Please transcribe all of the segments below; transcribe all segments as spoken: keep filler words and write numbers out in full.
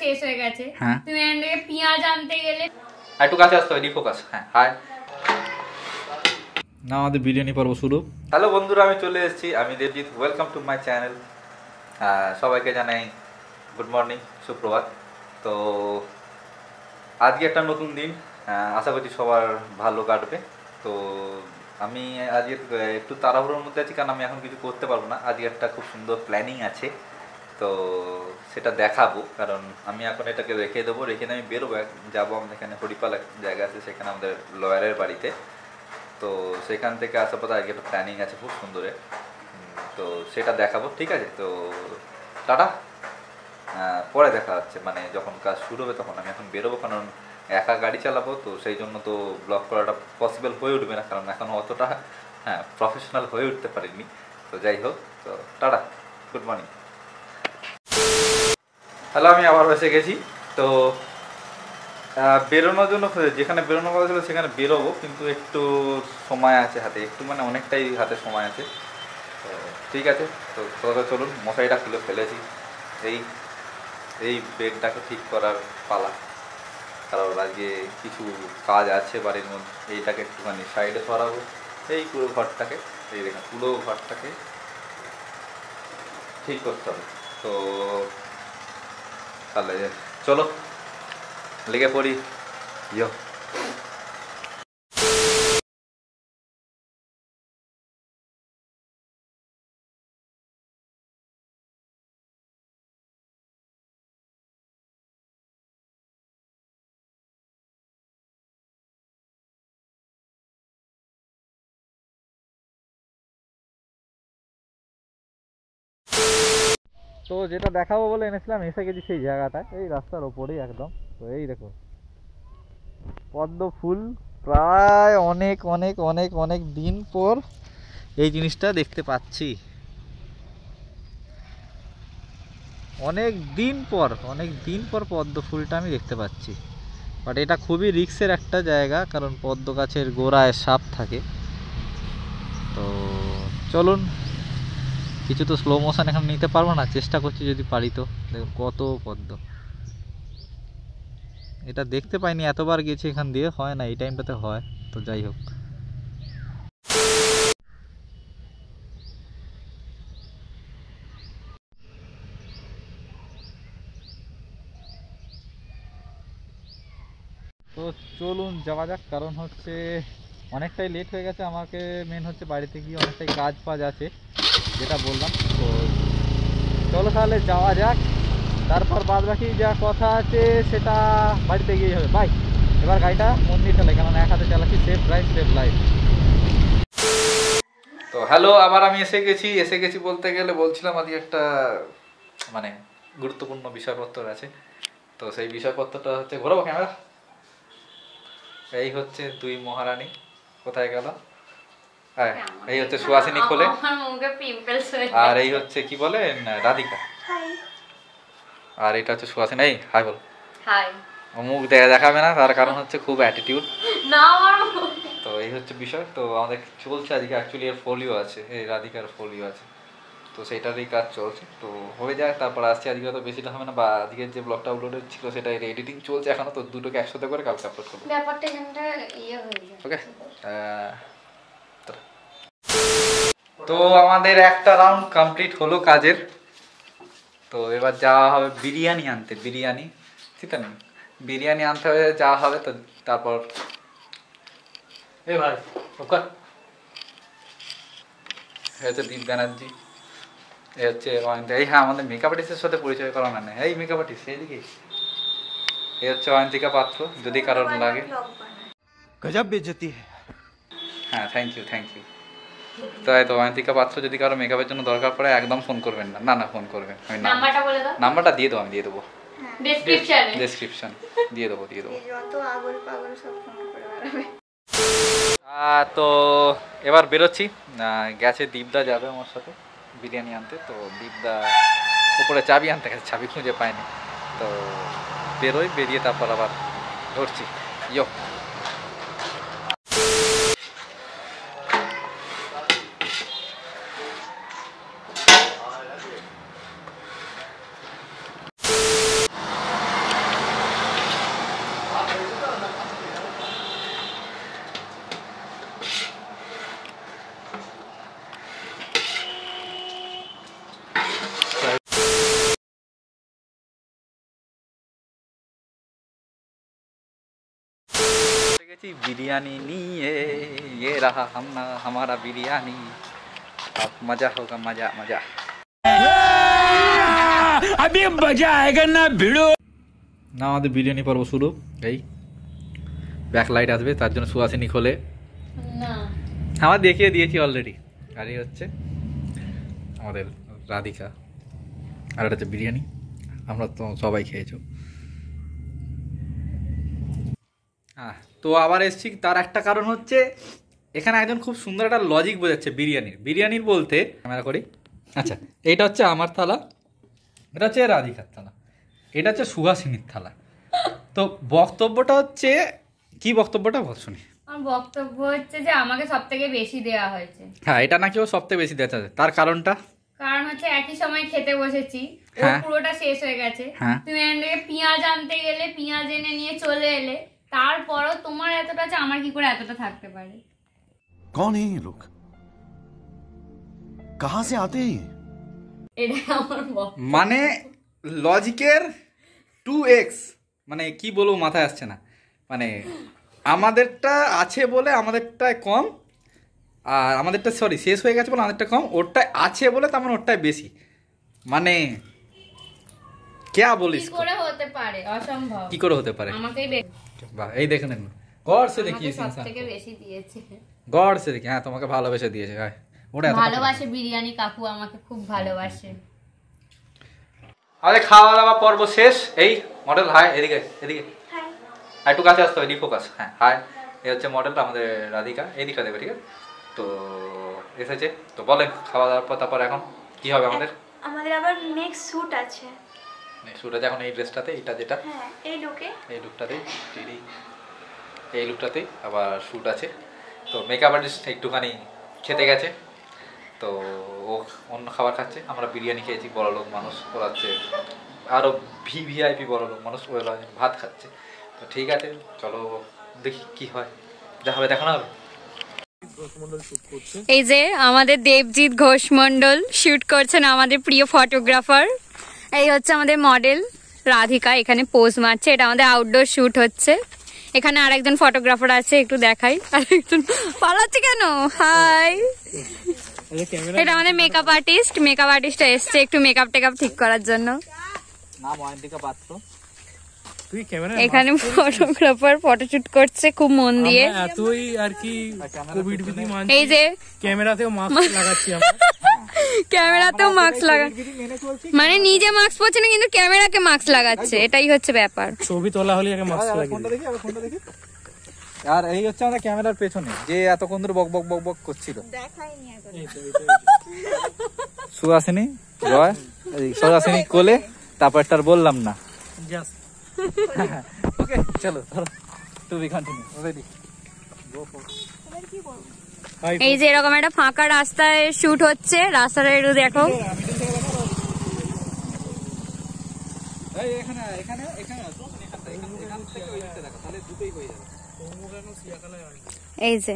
শেষ হয়ে গেছে। তুমি এখান থেকে পেঁয়াজ আনতে গেলে একটু কাছে আসতে হবে, ডিফোকাস। হ্যাঁ, হাই না, আমাদের বিরিয়ানি পর্ব শুরু। হ্যালো বন্ধুরা, আমি চলে এসেছি, আমি Debjit. Welcome to my channel. সবাইকে জানাই গুড মর্নিং, সুপ্রভাত। তো আজকে একটা নতুন দিন, আশা করছি সবার ভালো কাটবে। তো আমি আজকে একটু তাড়াহুড়োর মধ্যে আছি, কারণ আমি এখন কিছু করতে পারবো না। আজকে একটা খুব সুন্দর প্ল্যানিং আছে, তো সেটা দেখাবো। কারণ আমি এখন এটাকে রেখে দেবো, রেখে আমি বেরোবো, যাবো আমাদের এখানে হরিপালা জায়গা আছে, সেখানে আমাদের লয়ারের বাড়িতে। তো সেখান থেকে আসার পথে আজকে একটা প্ল্যানিং আছে খুব সুন্দরে, তো সেটা দেখাবো। ঠিক আছে, তো টাটা, পরে দেখা হচ্ছে। মানে যখন কাজ শুরু হবে তখন। আমি এখন বেরোবো, কারণ একা গাড়ি চালাবো, তো সেই জন্য তো ব্লগ করাটা পসিবল হয়ে উঠবে না, কারণ এখনও অতটা হ্যাঁ প্রফেশনাল হয়ে উঠতে পারিনি। তো যাই হোক, তো টাটা, গুড মর্নিং। হ্যালো, আমি আবার এসে গেছি। তো বেরোনোর জন্য যেখানে বেরোনো কথা ছিল সেখানে বেরোবো, কিন্তু একটু সময় আছে হাতে, একটু মানে অনেকটাই হাতে সময় আছে। তো ঠিক আছে, তো তোরা চলুন, মশারিটা খুলে ফেলেছি। এই এই বেডটাকে ঠিক করার পালা, কারণ আজকে কিছু কাজ আছে বাড়ির মধ্যে। এইটাকে একটুখানি সাইডে সরাবো, এই পুরো ঘরটাকে, এই দেখেন পুরো ঘরটাকে ঠিক করতে হবে। তো তাহলে চলো লেগে পড়ি। ইয়ো তো যেটা দেখাবো বলে এনেছিলাম, এসে গেছি সেই জায়গাটায়, এই রাস্তার ওপরেই একদম। তো এই দেখো পদ্ম ফুল, প্রায় অনেক অনেক অনেক অনেক দিন পর এই জিনিসটা দেখতে পাচ্ছি। অনেক দিন পর অনেক দিন পর পদ্ম ফুলটা আমি দেখতে পাচ্ছি। বাট এটা খুবই রিস্কের একটা জায়গা, কারণ পদ্ম গাছের গোড়ায় সাপ থাকে। তো চলুন, কিছু তো স্লো মোশন এখন নিতে পারবো না, চেষ্টা করছি যদি পারি। তো দেখুন কত পদ্ম, এটা দেখতে পাইনি, এতবার গেছি এখান দিয়ে, হয় না এই টাইমটাতে হয়। তো যাই হোক, তো চলুন যাওয়া যাক। কারণ হচ্ছে অনেকটাই লেট হয়ে গেছে আমাকে, মেন হচ্ছে বাড়িতে গিয়ে অনেকটাই কাজ ফাজ আছে, যেটা বললাম। তো চলো তাহলে যাওয়া যাক, তারপর বাদ বাকি যা কথা আছে সেটা বাড়িতে গিয়ে হবে। বাই। এবার গাড়িটা মন দিয়ে চালাই, কারণ এক হাতে চালাচ্ছি। Safe drive, safe life. তো হ্যালো, আবার আমি এসে গেছি। এসে গেছি বলতে গেলে বলছিলাম আজকে একটা মানে গুরুত্বপূর্ণ বিষয়পত্র আছে। তো সেই বিষয়পত্রটা হচ্ছে, ঘোরাবো ক্যামেরা। এই হচ্ছে দুই মহারানী, কোথায় গেল? হ্যাঁ, এই হচ্ছে সুহাসিনী খোলে, আর এই হচ্ছে কি বলে রাধিকা, আর এটা হচ্ছে সুহাসিনী। এই হাই বল। হাই। মুখ দেখা দেখাবে না, তার কারণ হচ্ছে খুব অ্যাটিটিউড না আমার। তো এই হচ্ছে বিষয়। তো আমাদের চলছে আজকে, অ্যাকচুয়ালি এর ফোলিও আছে, এই রাধিকার ফোলিও আছে, তো সেটারই কাজ চলছে। তো হয়ে যায়, তারপর আসছে। আজকে তো বেশিটা হবে না, বা আজকের যে ব্লগটা আপলোডেড ছিল সেটা এডিটিং চলছে এখনো, তো দুটোকে একসাথে করে কালকে আপলোড করবো। ব্যাপারটা এখানটা ইয়ে হয়ে যায়। ওকে, তো আমাদের একটা রাউন্ড কমপ্লিট হলো কাজের। তো এবার যাওয়া হবে বিরিয়ানি আনতে। বিরিয়ানি ঠিক আছে, বিরিয়ানি আনতে হবে, যাওয়া হবে। তো তারপর এ ভাই ওকা হচ্ছে দীপ ব্যানার্জি, এ হচ্ছে অয়ন্তিকা। এই হ্যাঁ, আমাদের মেকআপ আর্টিস্টের সাথে পরিচয় করানো নেই। এই মেকআপ আর্টিস্ট এইদিকে, এ হচ্ছে অয়ন্তিকা পাত্র, যদি কারোর লাগে। গজব বেজতি। হ্যাঁ, থ্যাংক ইউ থ্যাংক ইউ। তাই তো, অয়ন্তিকা পাত্র যদি কারো মেকআপের জন্য দরকার পড়ে একদম ফোন করবেন না। না না ফোন করবেন, আমি নাম্বারটা বলে দাও। নাম্বারটা দিয়ে দাও, আমি দিয়ে দেবো ডেসক্রিপশনে। ডেসক্রিপশন দিয়ে দেবো দিয়ে দেবো যত আগল পাগল সব ফোন করে বেরাবে। তো এবার বেরোচ্ছি, গেছে দীপদা যাবে আমার সাথে বিরিয়ানি আনতে। তো দীপদা উপরে চাবি আনতে গেছে, চাবি খুঁজে পায়নি। তো বেরোই, বেরিয়ে তারপর আবার ধরছি। ইয়ো बिरयानी নিয়ে ये रहा हम हमारा बिरयानी अब मजा होगा मजा मजा अभी मजा आएगा ना भिड़ो না আমাদের বিরিয়ানি পর্ব শুরু এই ব্যাক লাইট আসবে তার জন্য সুহাসিনী খোলে না আমরা দেখিয়ে দিয়েছি অলরেডি আর এই হচ্ছে আমাদের রাধিকা আর এটা হচ্ছে বিরিয়ানি আমরা তো সবাই খেয়েছো হ্যাঁ তো আবার এসছি তার একটা কারণ হচ্ছে এখানে একজন খুব সুন্দর একটা লজিক বোঝাচ্ছে বিরিয়ানির বিরিয়ানির বলতে ক্যামেরা করি আচ্ছা এইটা হচ্ছে আমার থালা এটা হচ্ছে রাধিকার থালা এটা হচ্ছে সুহাসিনীর থালা তো বক্তব্যটা হচ্ছে কি বক্তব্যটা বল শুনি আমার বক্তব্য হচ্ছে যে আমাকে সবথেকে বেশি দেওয়া হয়েছে হ্যাঁ এটা নাকি ও সবথেকে বেশি দেওয়া হয়েছে তার কারণটা কারণ হচ্ছে একই সময় খেতে বসেছি ও হ্যাঁ। পুরোটা শেষ হয়ে গেছে হ্যাঁ। তুমি এখান থেকে পেঁয়াজ আনতে গেলে পেঁয়াজ এনে নিয়ে চলে এলে তারপরও তোমার এতটা আছে আমার কি করে এতটা থাকতে পারে कौन है ये लोग कहां से आते हैं এটা আমার বক্তব্য মানে লজিকের টু এক্স মানে কি বলবো মাথায় আসছে না মানে আমাদেরটা আছে বলে আমাদেরটায় কম আর আমাদেরটা সরি শেষ হয়ে গেছে বলে আমাদেরটা কম ওরটায় আছে বলে তার মানে ওরটায় বেশি মানে क्या বলিস কি করে হতে পারে অসম্ভব কি করে হতে পারে আমাকেই বে- বাহ এই দেখে নেন গড সে দেখি আমাকে সবথেকে বেশি দিয়েছে গড সে দেখি হ্যাঁ তোমাকে ভালোবেসে দিয়েছে হ্যাঁ ওটা এত ভালোবাসে বিরিয়ানি কাকু আমাকে খুব ভালোবাসে আমাদের খাওয়া দাওয়া পর্ব শেষ এই মডেল হাই এদিকে এদিকে হাই একটু কাছে আসতে হবে ডিফোকাস হ্যাঁ হাই এই হচ্ছে মডেলটা আমাদের রাধিকা এদিকটা দেবে ঠিক আছে তো এসেছে তো বলেন খাওয়া দাওয়ার পর তারপর এখন কি হবে আমাদের আমাদের আবার নেক্সট শুট আছে শুট আছে এখন এই ড্রেসটাতে এটা যেটা হ্যাঁ এই লুকে এই লুকটাতেই টিডি এই লুকটাতেই আবার শুট আছে তো মেকআপ আর্টিস্ট একটুখানি খেতে গেছে তো ও অন্য খাবার খাচ্ছে আমরা বিরিয়ানি খেয়েছি বড় লোক মানুষ ওরা হচ্ছে আরও ভি ভিআইপি বড় লোক মানুষ ওরা ভাত খাচ্ছে তো ঠিক আছে চলো দেখি কি হয় যা হবে দেখানো হবে এই যে আমাদের দেবজিৎ ঘোষ মন্ডল শুট করছেন আমাদের প্রিয় ফটোগ্রাফার এই হচ্ছে আমাদের মডেল রাধিকা এখানে পোজ মারছে এটা আমাদের আউটডোর শুট হচ্ছে এখানে আরেকজন ফটোগ্রাফার আছে একটু দেখাই আরেকজন পালাচ্ছে কেন হাই এটা আমাদের মেকআপ আর্টিস্ট মেকআপ আর্টিস্ট এসছে একটু মেকআপ টেকআপ ঠিক করার জন্য নাম অয়ন্তিকা পাত্র এখানে ফটোগ্রাফার ফটোশুট করছে খুব মন দিয়ে এতই আর কি কোভিড বিধি মানছি এই যে ক্যামেরাতেও মাস্ক লাগাচ্ছি আমরা ক্যামেরাতেও মাস্ক লাগা মানে নিজে মাস্ক পরছে না কিন্তু ক্যামেরাকে মাস্ক লাগাচ্ছে এটাই হচ্ছে ব্যাপার ছবি তোলা হলে আগে মাস্ক লাগিয়ে ফোনটা দেখি আবার ফোনটা দেখি আর এই হচ্ছে আমাদের ক্যামেরার পেছনে যে এতক্ষণ ধরে বক বক বক বক করছিল দেখাইনি এখন সুহাসিনী জয় সুহাসিনী কোলে তারপর তার বললাম না জাস্ট ওকে চলো to be continue ready go for এই যে এরকম একটা ফাঁকা রাস্তায় শুট হচ্ছে রাস্তাটা একটু দেখো এই এখানে এখানে এখানে এখান থেকে ওই দিকটা দেখো তাহলে দুটোই হয়ে যাবে এই যে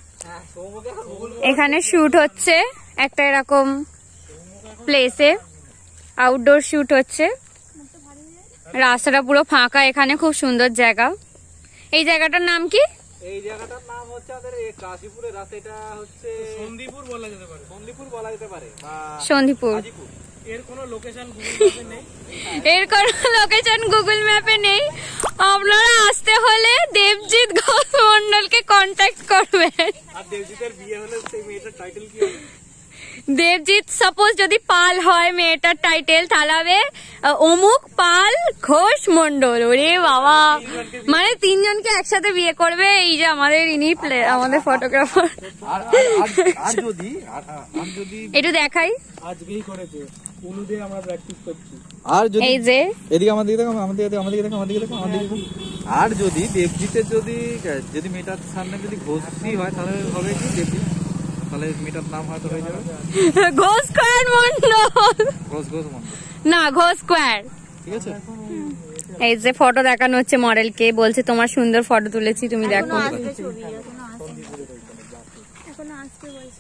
এখানে শুট হচ্ছে একটা এরকম প্লেসে আউটডোর শুট হচ্ছে রাস্তাটা পুরো ফাঁকা এখানে খুব সুন্দর জায়গা এই জায়গাটার নাম কি এই জায়গাটার নাম হচ্ছে আমাদের এই কাশীপুরের রাস্তা এটা হচ্ছে সন্দীপুর বলা যেতে পারে সন্দীপুর বলা যেতে পারে বা সন্দীপুর হাজিপুর এর কোনো লোকেশন গুগল ম্যাপে নেই এর কোনো লোকেশন গুগল ম্যাপে নেই আপনারা আসতে হলে দেবজিৎ ঘোষ মন্ডলকে কন্ট্যাক্ট করবেন আর দেবজিতের বিয়ে হলে সেই মেয়েটার টাইটেল কি হবে দেবজিৎ সাপোজ যদি পাল হয় মেয়েটার টাইটেল তাহলে হবে অমুক পাল ঘোষ মন্ডল ওরে বাবা মানে তিনজনকে একসাথে বিয়ে করবে এই যে আমাদের ইনি আমাদের ফটোগ্রাফার আর আর যদি আর যদি একটু দেখাই আজকেই করেছে অনুদে আমরা প্র্যাকটিস করছি আর যদি এই যে এদিকে আমাদের দিকে দেখো আমাদের দিকে আমাদের দিকে দেখো আমাদের দিকে দেখো আমাদের দিকে দেখো আর যদি দেবজিতের যদি যদি মেয়েটার সামনে যদি ঘোষই হয় তাহলে হবে কি দেবজিৎ তাহলে মেয়েটার নাম হয়তো হয়ে যাবে ঘোষ স্কোয়ার মন্ডল ঘোষ ঘোষ মন্ডল না ঘোষ স্কোয়ার ঠিক আছে এই যে ফটো দেখানো হচ্ছে মডেলকে বলছে তোমার সুন্দর ফটো তুলেছি তুমি দেখো আসবে ছবি এখনো আসে এখনো আসতে বলছে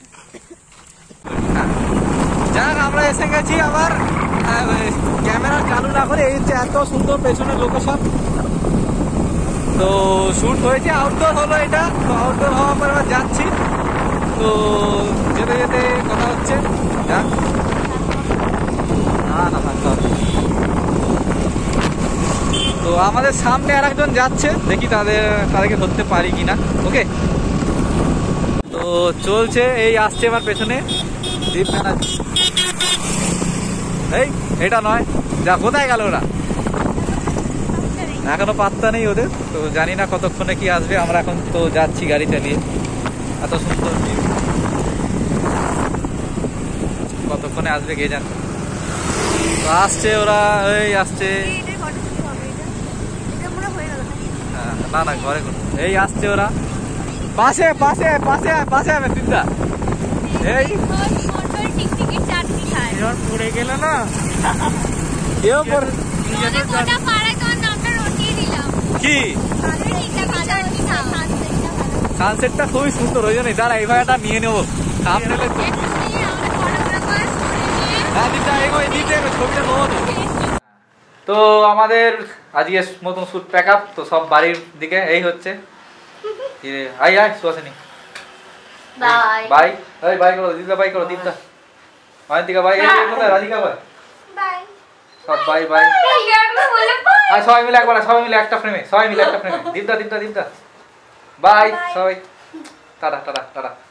যাক আমরা এসে গেছি আবার ক্যামেরা চালু না করে এই যে এত সুন্দর পেছনের লোকেশন তো শ্যুট হয়েছে, আউটডোর হলো এটা। তো আউটডোর হওয়ার পর এবার যাচ্ছি। তো যেতে যেতে কথা হচ্ছে, যাক না না থাকতে হবে। তো আমাদের সামনে আর একজন যাচ্ছে, দেখি তাদের তাদেরকে ধরতে পারি কিনা। ওকে, তো চলছে, এই আসছে আমার পেছনে দীপ ব্যানার্জি। এই এটা নয়, যা কোথায় গেল ওরা, এখনো পাত্তা নেই ওদের। তো জানি না কতক্ষণে কি আসবে। আমরা এখন তো যাচ্ছি গাড়ি চালিয়ে, এত সুন্দর view। কতক্ষণে আসবে কে জানে। তো আসছে ওরা, এই আসছে। হ্যাঁ, না না ঘরে কোন, এই আসছে ওরা, পাশে পাশে পাশে পাশে হবে তিনটা। এই এবার পড়ে গেলে না কেউ পড়ে কি, সানসেটটা খুবই সুন্দর, ওই জন্যই দাঁড়া এই ভাইটা নিয়ে নেবো সামনে। হ্যাঁ দিদা এগোয়, দিতে এগো, ছবিটা নেবো তো। তো আমাদের আজকে মতন শুট প্যাক আপ, তো সব বাড়ির দিকে এই হচ্ছে। আই আয় সুহাসিনী, বাই বাই। এই বাই করো দিদা, বাই করো দিদা, মায়ান্তিকা বাই, এই কোথায় রাধিকা বাই, বাই সব বাই বাই। আর সবাই মিলে একবার, সবাই মিলে একটা ফ্রেমে, সবাই মিলে একটা ফ্রেমে, দিদা দিদা দিদা বাই সবাই, টাটা টাটা টাটা।